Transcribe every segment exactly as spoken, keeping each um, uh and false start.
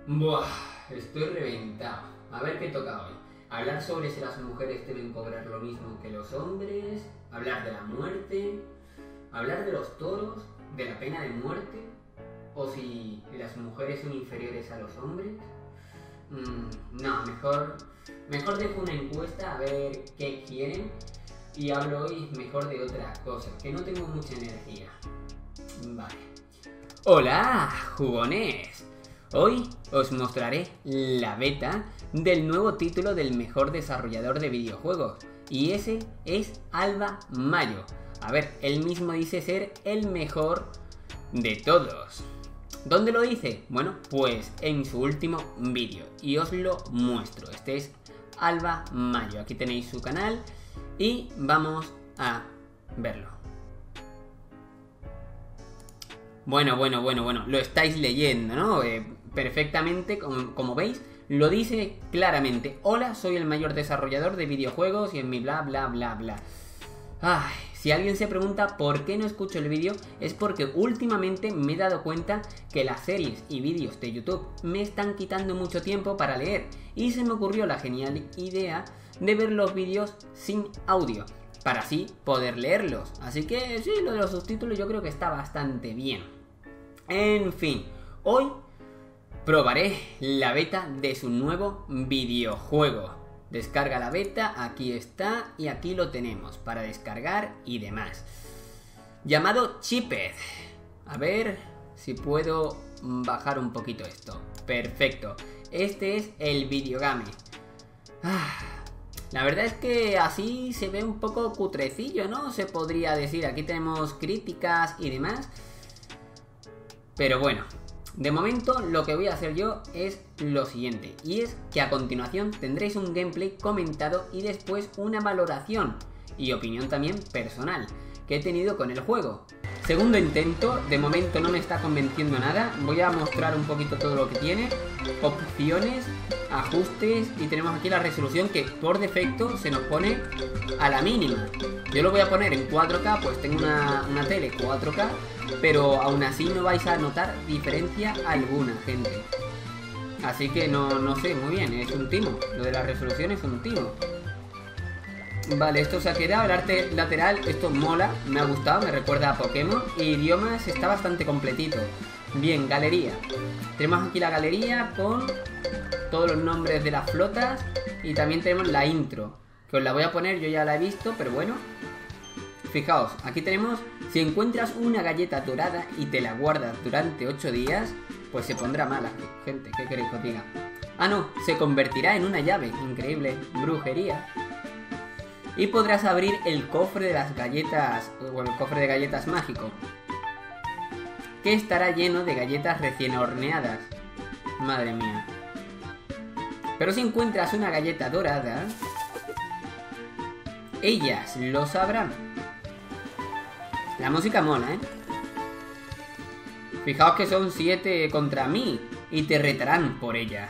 Buah, estoy reventado. A ver qué toca hoy. Hablar sobre si las mujeres deben cobrar lo mismo que los hombres, hablar de la muerte, hablar de los toros, de la pena de muerte, o si las mujeres son inferiores a los hombres. Mm, no, mejor, mejor dejo una encuesta a ver qué quieren y hablo hoy mejor de otras cosas, que no tengo mucha energía. Vale. Hola, jugones. Hoy os mostraré la beta del nuevo título del mejor desarrollador de videojuegos, y ese es Alba Mayo. A ver, él mismo dice ser el mejor de todos. ¿Dónde lo dice? Bueno, pues en su último vídeo, y os lo muestro. Este es Alba Mayo, aquí tenéis su canal y vamos a verlo. Bueno, bueno, bueno, bueno, lo estáis leyendo, ¿no? Eh, perfectamente, como, como veis, lo dice claramente. Hola, soy el mayor desarrollador de videojuegos y en mi bla, bla, bla, bla. Ay, si alguien se pregunta por qué no escucho el vídeo, es porque últimamente me he dado cuenta que las series y vídeos de YouTube me están quitando mucho tiempo para leer, y se me ocurrió la genial idea de ver los vídeos sin audio, para así poder leerlos. Así que sí, lo de los subtítulos yo creo que está bastante bien. En fin, hoy probaré la beta de su nuevo videojuego. Descarga la beta, aquí está, y aquí lo tenemos para descargar y demás. Llamado Chipped. A ver si puedo bajar un poquito esto. Perfecto. Este es el videogame. Ah, la verdad es que así se ve un poco cutrecillo, ¿no? Se podría decir. Aquí tenemos críticas y demás. Pero bueno, de momento lo que voy a hacer yo es lo siguiente, y es que a continuación tendréis un gameplay comentado y después una valoración y opinión también personal que he tenido con el juego. Segundo intento, de momento no me está convenciendo nada. Voy a mostrar un poquito todo lo que tiene. Opciones, ajustes, y tenemos aquí la resolución que por defecto se nos pone a la mínima. Yo lo voy a poner en cuatro K, pues tengo una, una tele cuatro K, pero aún así no vais a notar diferencia alguna, gente. Así que no, no sé, muy bien, es un timo. Lo de la resolución es un timo. Vale, esto se ha quedado, el arte lateral, esto mola, me ha gustado, me recuerda a Pokémon. Y idiomas está bastante completito. Bien, galería. Tenemos aquí la galería con todos los nombres de las flotas. Y también tenemos la intro, que os la voy a poner, yo ya la he visto, pero bueno. Fijaos, aquí tenemos: si encuentras una galleta dorada y te la guardas durante ocho días, pues se pondrá mala. Gente, ¿qué queréis que os diga? Ah, no, se convertirá en una llave. Increíble, brujería. Y podrás abrir el cofre de las galletas, o el cofre de galletas mágico, que estará lleno de galletas recién horneadas. Madre mía. Pero si encuentras una galleta dorada, ellas lo sabrán. La música mola, ¿eh? Fijaos que son siete contra mí y te retarán por ella.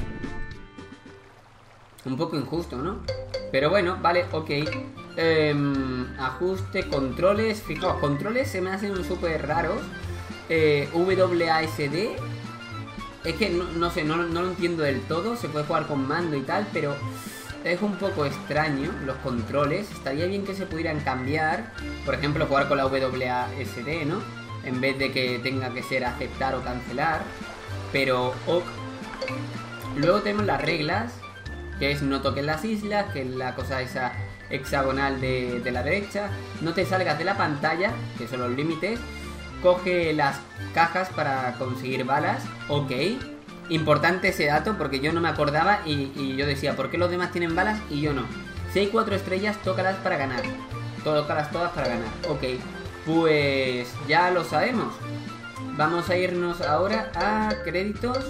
Un poco injusto, ¿no? Pero bueno, vale, ok. eh, Ajuste, controles. Fijaos, controles se me hacen súper raros. eh, W A S D. Es que no, no sé, no, no lo entiendo del todo. Se puede jugar con mando y tal, pero es un poco extraño los controles. Estaría bien que se pudieran cambiar. Por ejemplo, jugar con la W A S D, ¿no? En vez de que tenga que ser aceptar o cancelar. Pero ok. Luego tenemos las reglas, que es no toques las islas, que es la cosa esa hexagonal de, de la derecha. No te salgas de la pantalla, que son los límites. Coge las cajas para conseguir balas. Ok. Importante ese dato porque yo no me acordaba y, y yo decía, ¿por qué los demás tienen balas y yo no? Si hay cuatro estrellas, tócalas para ganar. Tócalas todas para ganar. Ok. Pues ya lo sabemos. Vamos a irnos ahora a créditos.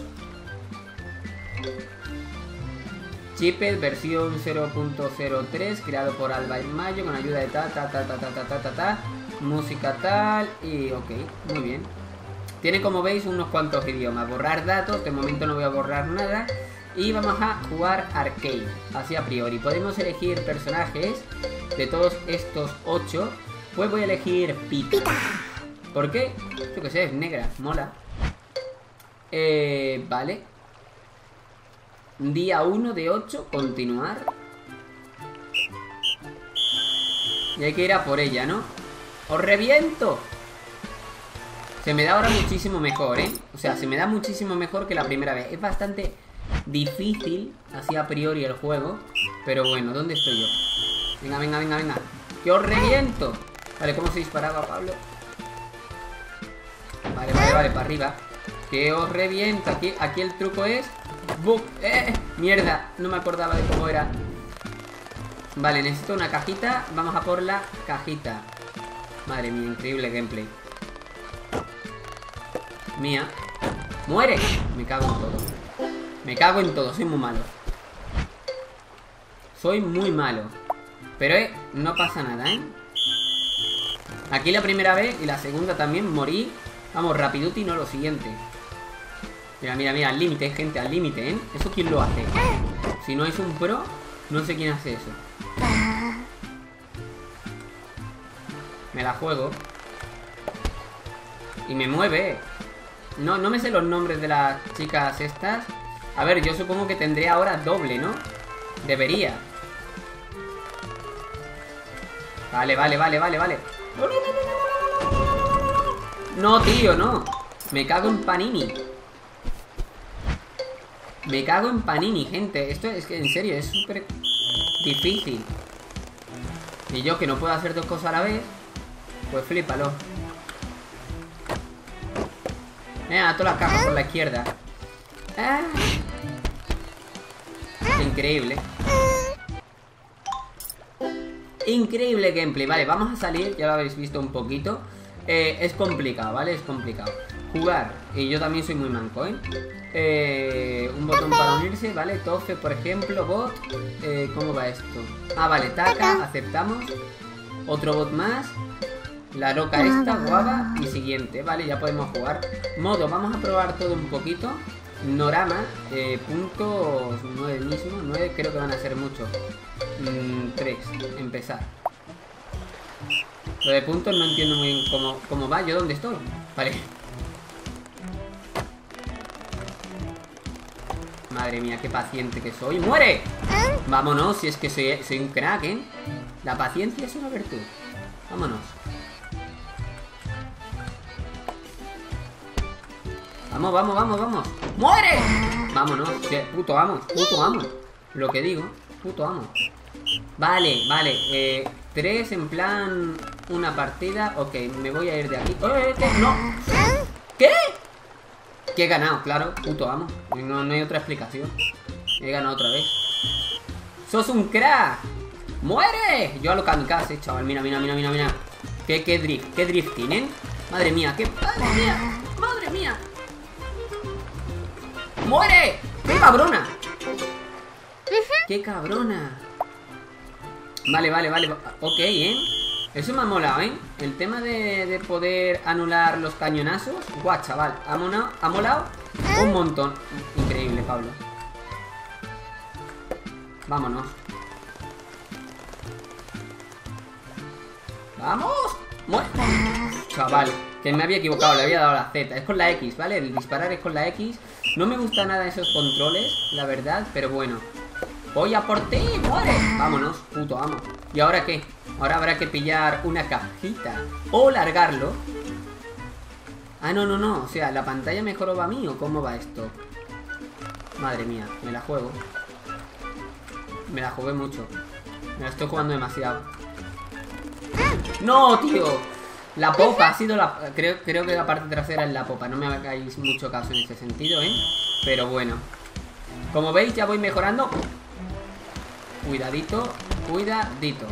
Chipped versión cero punto cero tres, creado por Alba Mayo con ayuda de ta ta ta ta ta ta ta ta ta. Música tal y ok, muy bien. Tiene, como veis, unos cuantos idiomas. Borrar datos, de momento no voy a borrar nada. Y vamos a jugar arcade, así a priori. Podemos elegir personajes. De todos estos ocho, pues voy a elegir Pita. ¿Por qué? Yo que sé, es negra, mola. Eh, vale. Día uno de ocho, continuar. Y hay que ir a por ella, ¿no? ¡Os reviento! Se me da ahora muchísimo mejor, ¿eh? O sea, se me da muchísimo mejor que la primera vez. Es bastante difícil, así a priori, el juego. Pero bueno, ¿dónde estoy yo? Venga, venga, venga, venga. ¡Que os reviento! Vale, ¿cómo se disparaba, Pablo? Vale, vale, vale, para arriba. ¡Que os reviento! Aquí, aquí el truco es... ¡Buf! ¡Eh! ¡Mierda! No me acordaba de cómo era. Vale, necesito una cajita. Vamos a por la cajita. Madre mía, increíble gameplay. Mía. ¡Muere! Me cago en todo. Me cago en todo, soy muy malo. Soy muy malo. Pero eh, no pasa nada, ¿eh? Aquí la primera vez y la segunda también morí. Vamos, rapiduti, no lo siguiente. Mira, mira, mira, al límite, gente, al límite, ¿eh? ¿Eso quién lo hace? Si no es un pro, no sé quién hace eso. Me la juego. Y me mueve. No, no me sé los nombres de las chicas estas. A ver, yo supongo que tendré ahora doble, ¿no? Debería. Vale, vale, vale, vale, vale. No, no, no, no, no, no, no, no, tío, no. Me cago en Panini. Me cago en Panini, gente. Esto es que, en serio, es súper difícil. Y yo que no puedo hacer dos cosas a la vez, pues flípalo. Venga, todas las cajas por la izquierda. Ah. Increíble. Increíble gameplay. Vale, vamos a salir. Ya lo habéis visto un poquito. eh, Es complicado, ¿vale? Es complicado jugar. Y yo también soy muy manco, ¿eh? eh un botón para unirse, ¿vale? Tofe, por ejemplo, bot. eh, ¿Cómo va esto? Ah, vale, taca, aceptamos. Otro bot más. La loca esta, guava. Y siguiente, vale, ya podemos jugar. Modo, vamos a probar todo un poquito. Norama, eh, puntos nueve mismo. nueve creo que van a ser muchos. mm, tres, empezar. Lo de puntos no entiendo muy bien cómo, cómo va. ¿Yo dónde estoy? Vale. Madre mía, qué paciente que soy. ¡Muere! Vámonos, si es que soy, soy un crack, ¿eh? La paciencia es una virtud. Vámonos. Vamos, vamos, vamos, vamos. ¡Muere! Vámonos, puto amo, puto amo. Lo que digo, puto amo. Vale, vale, eh, tres en plan una partida. Ok, me voy a ir de aquí. ¡Eh, qué! ¡No! ¿Qué? Que he ganado, claro, puto amo. No, no hay otra explicación. He ganado otra vez. ¡Sos un crack! ¡Muere! Yo a lo kamikaze, chaval, mira, mira, mira, mira, mira. ¿Qué, qué drift? ¿Qué drift tienen? Madre mía, qué... ¡Madre mía! ¡Madre mía! ¡Muere! ¡Qué cabrona! ¡Qué cabrona! Vale, vale, vale. Ok, ¿eh? Eso me ha molado, ¿eh? El tema de, de poder anular los cañonazos. Guau, chaval. Ha molado, ha molado un montón. Increíble, Pablo. Vámonos. ¡Vamos! ¡Muere! Chaval, que me había equivocado, le había dado la Z. Es con la X, ¿vale? El disparar es con la X. No me gustan nada esos controles, la verdad, pero bueno. Voy a por ti, muere. Vámonos, puto amo. ¿Y ahora qué? Ahora habrá que pillar una cajita o largarlo. Ah, no, no, no. O sea, ¿la pantalla mejor va a mí o cómo va esto? Madre mía, me la juego. Me la jugué mucho. Me la estoy jugando demasiado. ¡No, tío! La popa ha sido la... Creo, creo que la parte trasera es la popa. No me hagáis mucho caso en ese sentido, ¿eh? Pero bueno. Como veis, ya voy mejorando. Cuidadito, cuidadito.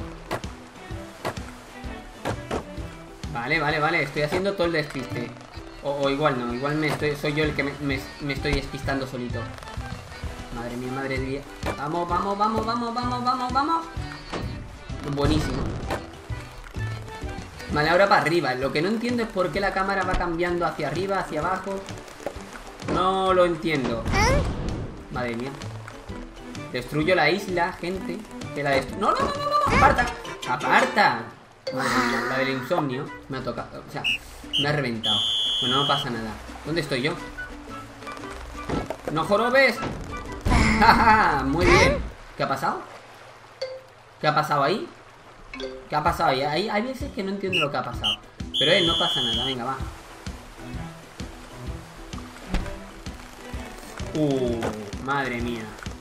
Vale, vale, vale. Estoy haciendo todo el despiste. O, o igual no, igual me estoy, soy yo el que me, me, me estoy despistando solito. Madre mía, madre mía. Vamos, vamos, vamos, vamos, vamos, vamos, vamos. Buenísimo. Vale, ahora para arriba. Lo que no entiendo es por qué la cámara va cambiando hacia arriba, hacia abajo. No lo entiendo. Madre mía. Destruyo la isla, gente. Que la destru... ¡No, no, no, no, no! ¡Aparta! ¡Aparta! Madre mía, la del insomnio me ha tocado. O sea, me ha reventado. Bueno, no pasa nada. ¿Dónde estoy yo? ¡No jorobes! Muy bien. ¿Qué ha pasado? ¿Qué ha pasado ahí? ¿Qué ha pasado ahí? Hay, hay veces que no entiendo lo que ha pasado. Pero eh, no pasa nada, venga, va. Uh, madre mía.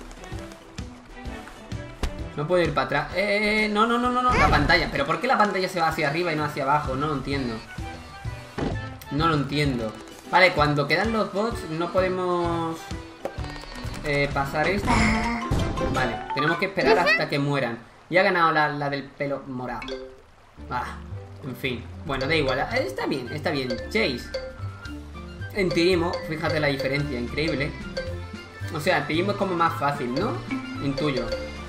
No puedo ir para atrás. Eh, no, no, no, no, no. La pantalla. ¿Pero por qué la pantalla se va hacia arriba y no hacia abajo? No lo entiendo. No lo entiendo. Vale, cuando quedan los bots no podemos eh, pasar esto. Vale, tenemos que esperar hasta que mueran. Y ha ganado la, la del pelo morado. Ah, en fin. Bueno, da igual. Está bien, está bien. Chase. En Tirimo, fíjate la diferencia, increíble. O sea, Tirimo es como más fácil, ¿no? Intuyo.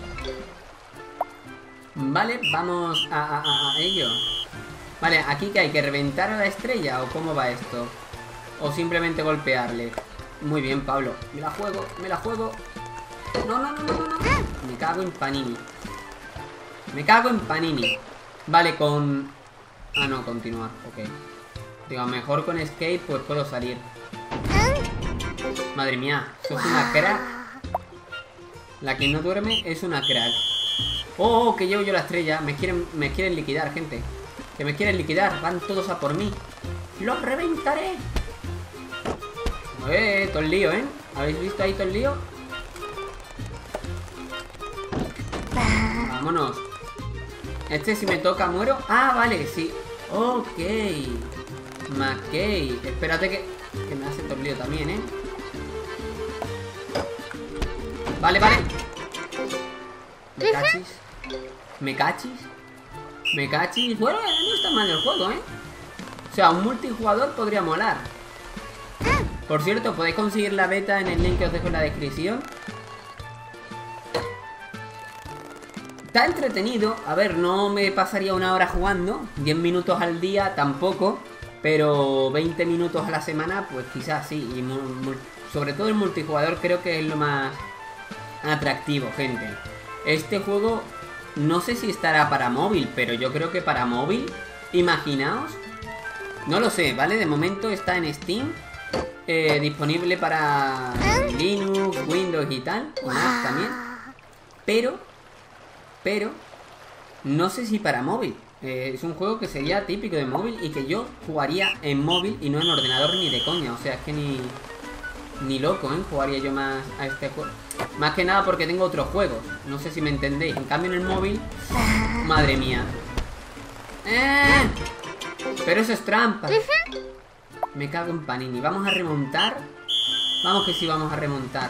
Vale, vamos a, a, a, a ello. Vale, aquí que hay que reventar a la estrella o cómo va esto. O simplemente golpearle. Muy bien, Pablo. Me la juego, me la juego. No, no, no, no, no, no. Me cago en Panini. Me cago en Panini. Vale, con... Ah, no, continuar, ok. Digo, mejor con escape pues puedo salir. Madre mía, sos una crack. La que no duerme es una crack. Oh, oh, que llevo yo la estrella. Me quieren, me quieren liquidar, gente. Que me quieren liquidar, van todos a por mí. ¡Los reventaré! Eh, todo el lío, ¿eh? ¿Habéis visto ahí todo el lío? Vámonos. Este si me toca muero. Ah, vale, sí. Ok. McKay. Espérate que, que me hace todo el lío también, ¿eh? Vale, vale. Me cachis. Me cachis. Me cachis. Bueno, no está mal el juego, ¿eh? O sea, un multijugador podría molar. Por cierto, podéis conseguir la beta en el link que os dejo en la descripción. Está entretenido. A ver, no me pasaría una hora jugando. diez minutos al día tampoco. Pero veinte minutos a la semana, pues quizás sí. Y sobre todo el multijugador creo que es lo más atractivo, gente. Este juego no sé si estará para móvil, pero yo creo que para móvil, imaginaos. No lo sé, ¿vale? De momento está en Steam. Eh, disponible para Linux, Windows y tal. Y Mac también. Pero, pero, no sé si para móvil. Eh, es un juego que sería típico de móvil y que yo jugaría en móvil y no en ordenador ni de coña. O sea, es que ni, ni loco, ¿eh? Jugaría yo más a este juego. Más que nada porque tengo otros juegos. No sé si me entendéis. En cambio en el móvil, madre mía. ¡Eh! Pero eso es trampa. Me cago en Panini. ¿Vamos a remontar? Vamos que sí, vamos a remontar.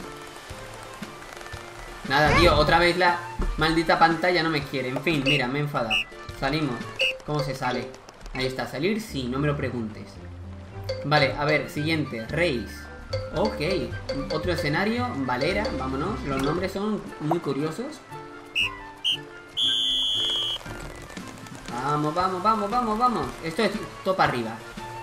Nada, tío, otra vez la maldita pantalla no me quiere. En fin, mira, me he enfadado. Salimos. ¿Cómo se sale? Ahí está, salir sí, no me lo preguntes. Vale, a ver, siguiente, Race. Ok, otro escenario, Valera, vámonos. Los nombres son muy curiosos. Vamos, vamos, vamos, vamos, vamos. Esto es topa arriba.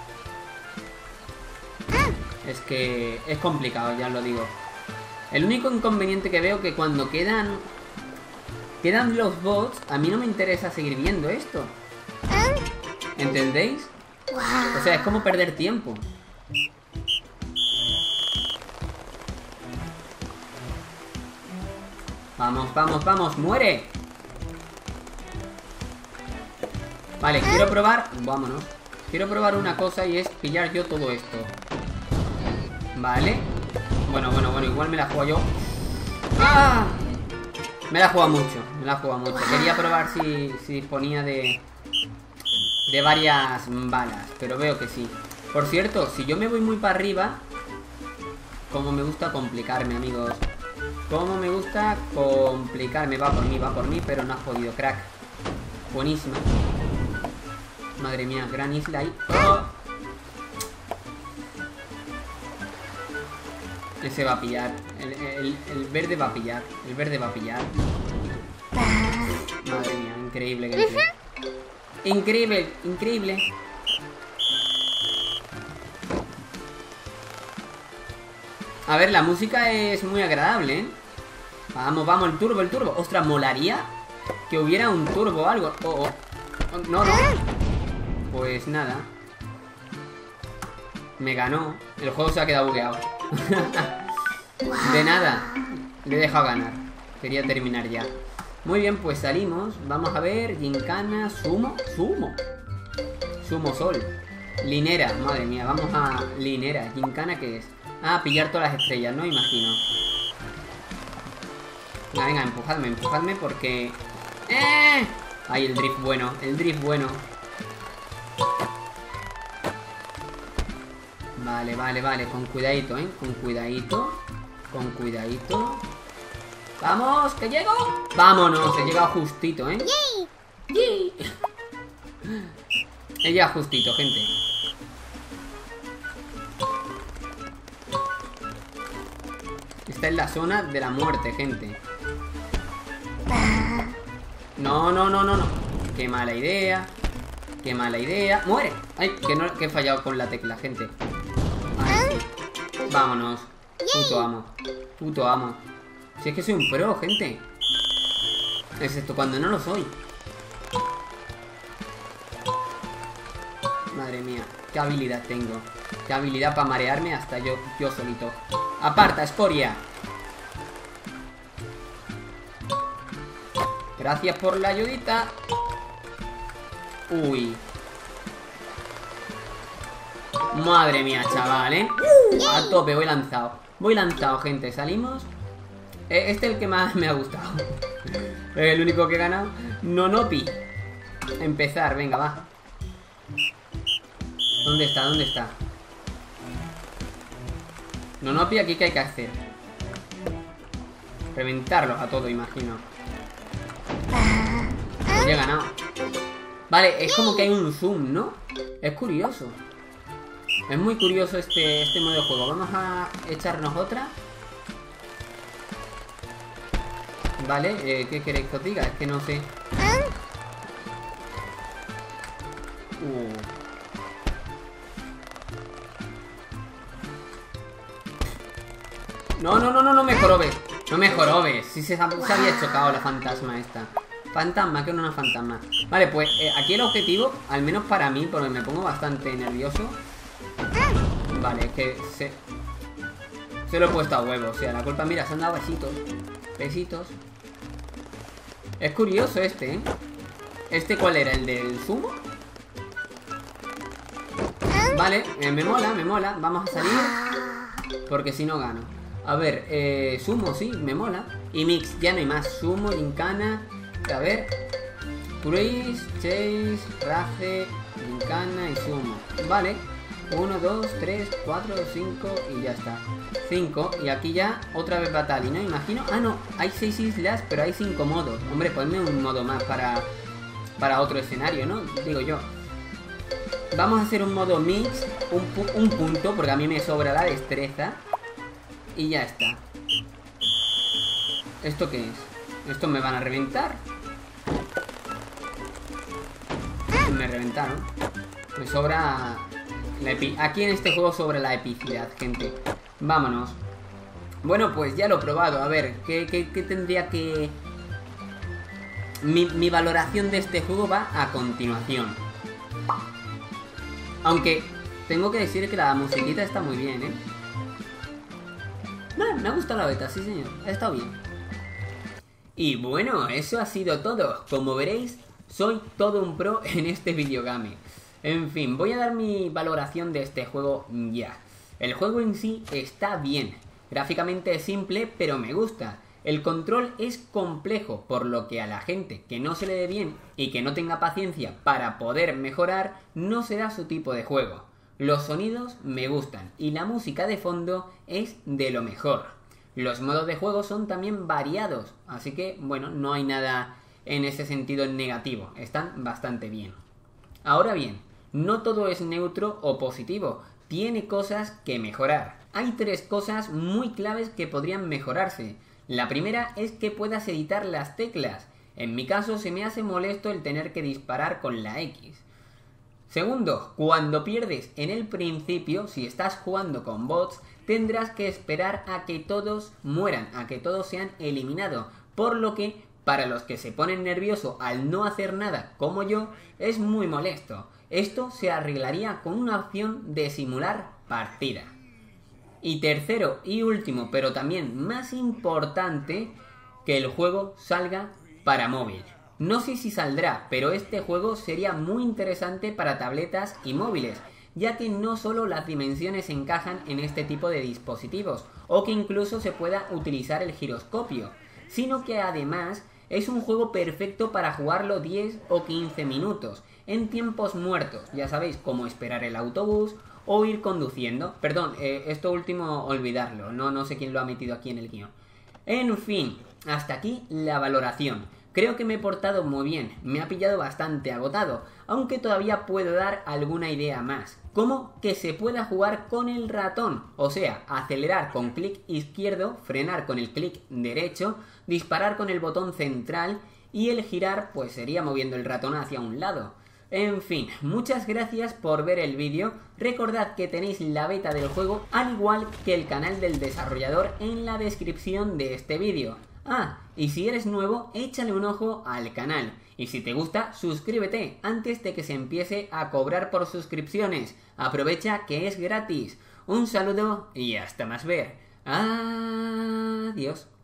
Es que es complicado, ya os lo digo. El único inconveniente que veo que cuando quedan Quedan los bots, a mí no me interesa seguir viendo esto. ¿Entendéis? O sea, es como perder tiempo. Vamos, vamos, vamos, muere. Vale, quiero probar. Vámonos. Quiero probar una cosa y es pillar yo todo esto. Vale. Bueno, bueno, bueno, igual me la juego yo. ¡Ah! Me la juego mucho, me la juego mucho. Quería probar si, si disponía de De varias balas, pero veo que sí. Por cierto, si yo me voy muy para arriba, como me gusta complicarme, amigos. Como me gusta complicarme. Va por mí, va por mí, pero no has podido, crack. Buenísima. Madre mía, gran isla ahí. ¡Oh! Ese va a pillar. El, el, el verde va a pillar. El verde va a pillar. Madre mía, increíble gameplay. Increíble, increíble. A ver, la música es muy agradable, ¿eh? Vamos, vamos, el turbo, el turbo. Ostras, molaría que hubiera un turbo o algo. Oh, oh. Oh, no, no. Pues nada. Me ganó. El juego se ha quedado bugueado. De nada. Le he dejado ganar. Quería terminar ya. Muy bien, pues salimos. Vamos a ver. Gincana, sumo. Sumo. Sumo sol. Linera, madre mía. Vamos a Linera. Gincana, ¿qué es? Ah, pillar todas las estrellas, ¿no? Imagino. Venga, venga, empujadme, empujadme porque... ¡Eh! Ay, el drift bueno, el drift bueno. Vale, vale, vale, con cuidadito, ¿eh? Con cuidadito. Con cuidadito. ¡Vamos! ¡Que llego! ¡Vámonos! He llegado justito, ¿eh? ¡Yay! He llegado justito, gente. Esta es la zona de la muerte, gente. No, no, no, no, no. Qué mala idea. Qué mala idea. ¡Muere! Ay, que, no, que he fallado con la tecla, gente. Ay, sí. Vámonos. Puto amo. Puto amo. Si es que soy un pro, gente. Excepto cuando no lo soy. Madre mía. Qué habilidad tengo. Qué habilidad para marearme hasta yo, yo solito. Aparta, escoria. Gracias por la ayudita. Uy. Madre mía, chaval, ¿eh? A tope, voy lanzado. Voy lanzado, gente. Salimos. Este es el que más me ha gustado. El único que he ganado. Nonopi. Empezar, venga, va. ¿Dónde está? ¿Dónde está? Nonopi, aquí, ¿qué hay que hacer? Reventarlo a todo, imagino. Pues ya he ganado. Vale, es como que hay un zoom, ¿no? Es curioso. Es muy curioso este, este modo de juego. Vamos a echarnos otra. Vale, eh, ¿qué queréis que os diga? Es que no sé. Uh. No, no, no, no, no me jorobes. No me jorobes. Si se, se había chocado la fantasma esta. Fantasma, que no es una fantasma. Vale, pues eh, aquí el objetivo, al menos para mí, porque me pongo bastante nervioso. Vale, es que se... Se lo he puesto a huevo. O sea, la culpa, mira, se han dado besitos. Besitos. Es curioso este, ¿eh? ¿Este cuál era? ¿El del sumo? Vale, eh, me mola, me mola. Vamos a salir, porque si no gano. A ver, eh, sumo, sí, me mola. Y mix, ya no hay más. Sumo, gincana. A ver. Cruise, chase, rage, gincana y sumo. Vale. uno, dos, tres, cuatro, cinco y ya está. cinco. Y aquí ya otra vez batalla, ¿no? Imagino. Ah, no. Hay seis islas, pero hay cinco modos. Hombre, ponme un modo más para, para otro escenario, ¿no? Digo yo. Vamos a hacer un modo mix. Un, pu un punto, porque a mí me sobra la destreza. Y ya está. ¿Esto qué es? ¿Esto me van a reventar? Me reventaron. Me sobra... La epi Aquí en este juego sobra la epicidad, gente. Vámonos. Bueno, pues ya lo he probado. A ver, ¿qué, qué, qué tendría que...? Mi, mi valoración de este juego va a continuación. Aunque tengo que decir que la musiquita está muy bien, ¿eh? Bueno, me ha gustado la beta, sí señor. Ha estado bien. Y bueno, eso ha sido todo. Como veréis, soy todo un pro en este videogame. En fin, voy a dar mi valoración de este juego ya. El juego en sí está bien. Gráficamente es simple, pero me gusta. El control es complejo, por lo que a la gente que no se le dé bien y que no tenga paciencia para poder mejorar, no será su tipo de juego. Los sonidos me gustan y la música de fondo es de lo mejor. Los modos de juego son también variados, así que, bueno, no hay nada en ese sentido negativo. Están bastante bien. Ahora bien, no todo es neutro o positivo. Tiene cosas que mejorar. Hay tres cosas muy claves que podrían mejorarse. La primera es que puedas editar las teclas. En mi caso se me hace molesto el tener que disparar con la X. Segundo, cuando pierdes en el principio, si estás jugando con bots, tendrás que esperar a que todos mueran, a que todos sean eliminados. Por lo que, para los que se ponen nerviosos al no hacer nada, como yo, es muy molesto. Esto se arreglaría con una opción de simular partida. Y tercero y último, pero también más importante, que el juego salga para móvil. No sé si saldrá, pero este juego sería muy interesante para tabletas y móviles, ya que no solo las dimensiones encajan en este tipo de dispositivos, o que incluso se pueda utilizar el giroscopio, sino que además es un juego perfecto para jugarlo diez o quince minutos, en tiempos muertos, ya sabéis, como esperar el autobús o ir conduciendo. Perdón, eh, esto último olvidarlo, no, no sé quién lo ha metido aquí en el guión. En fin, hasta aquí la valoración. Creo que me he portado muy bien, me ha pillado bastante agotado, aunque todavía puedo dar alguna idea más. Como que se pueda jugar con el ratón, o sea, acelerar con clic izquierdo, frenar con el clic derecho, disparar con el botón central y el girar pues sería moviendo el ratón hacia un lado. En fin, muchas gracias por ver el vídeo, recordad que tenéis la beta del juego al igual que el canal del desarrollador en la descripción de este vídeo. Ah, y si eres nuevo, échale un ojo al canal. Y si te gusta, suscríbete antes de que se empiece a cobrar por suscripciones. Aprovecha que es gratis. Un saludo y hasta más ver. Adiós.